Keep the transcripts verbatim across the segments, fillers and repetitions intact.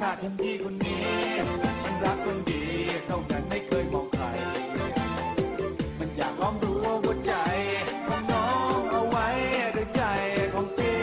าติเห็นพี่คนนี้มันรักคนดีเท่านั้นไม่เคยมองใครมันอยากลองดูว่าหัวใจของน้องเอาไว้ด้วยใจของพี่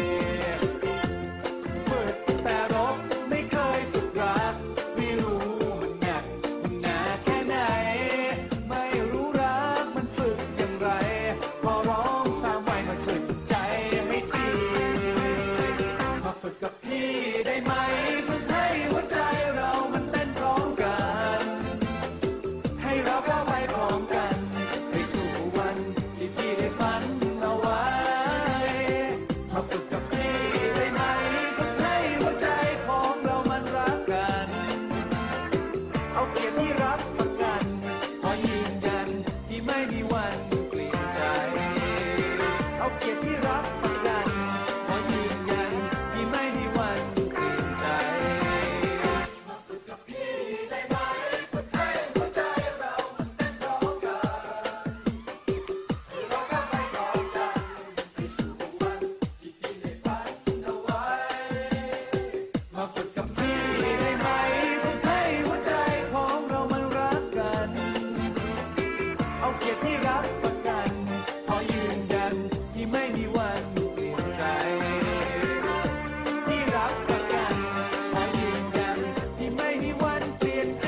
ฝึกแต่รบไม่เคยฝึกรักไม่รู้มันหนักมันหนาแค่ไหนไม่รู้รักมันฝึกอย่างไรขอร้องสามวัยมาช่วยฝึกใจให้ทีมาฝึกกับพี่ได้ไหมฝึกให้หัวใจเรามันเต้นพร้อมกันให้เราก้าวไปพร้อมกันไปสู่วันที่พี่ได้ฝันเอาไว้มาฝึกกับพี่ได้ไหมฝึกให้หัวใจของเรามันรักกันเอาเกียรติที่รักประกันขอยืนยันที่ไม่มีวันเปลี่ยนใจเอาเกียรติที่รักประกันขอยืนยันที่ไม่มีวันเปลี่ยนใจมาฝึกกับพี่ได้ไหมฝึกให้หัวใจเรามันเต้นพร้อมกันให้เราก้าวไปพร้อมกันไปสู่วันที่พี่ได้ฝันเอาไว้มาฝึกกับพี่ได้ไหมฝึกให้หัวใจของเรามันรักกันเอาเกียรติที่รักประกันขอยืนยันที่ไม่มีวันเปลี่ยนใจที่รักประกันขอยืนยันที่ไม่มีวันเปลี่ยนใจ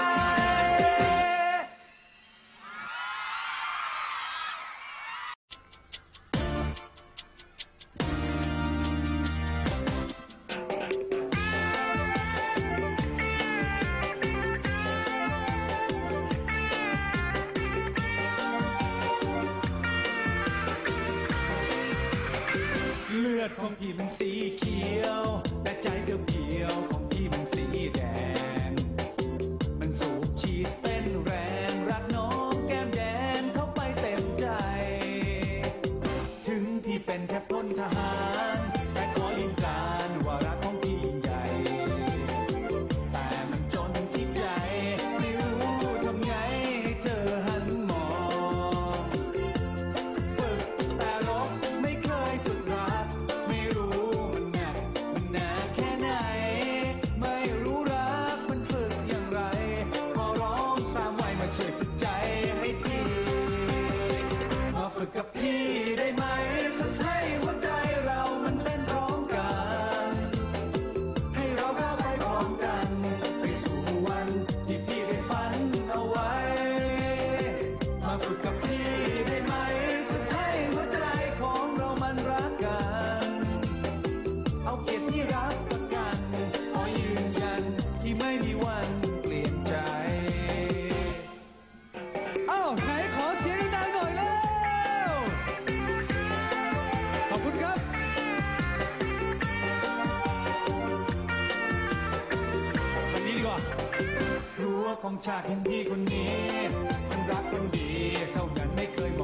เลือดของพี่มันสีเขียวแต่ใจเดียวๆของพี่มันสีแดงมันสูบฉีดเต้นแรงรักน้องแก้มแดงเข้าไปเต็มใจถึงพี่เป็นแค่พลทหารแต่ขอยืนการว่ารักของพี่ยิ่งใหญ่แต่มันจนที่ใจไม่รู้ทำไงให้เธอหันมองฝึกแต่รบไม่เคยฝึกรักไม่รู้มันหนักมันหนาแค่ไหนไม่รู้รักมันฝึกอย่างไรขอร้องสามวัยมาช่วยฝึกใจให้ทีมาฝึกกับพี่ได้ไหมฝึกให้หัวใจเรามันเต้นพร้อมกันให้เราก้าวไปพร้อมกันไปสู่วันที่พี่ได้ฝันเอาไว้มาฝึกกับพี่ได้ไหมฝึกให้หัวใจของเรามันรักกันเอาเกียรติที่รักประกันขอยืนยันที่ไม่มีวันเปลี่ยนใจอ้าวไหนขอเสียงดังๆหน่อยแล้วขอบคุณครับวันนี้ดีกว่ารั้วของชาติเห็นพี่คนนี้มันรักคนดีเท่านั้นไม่เคยม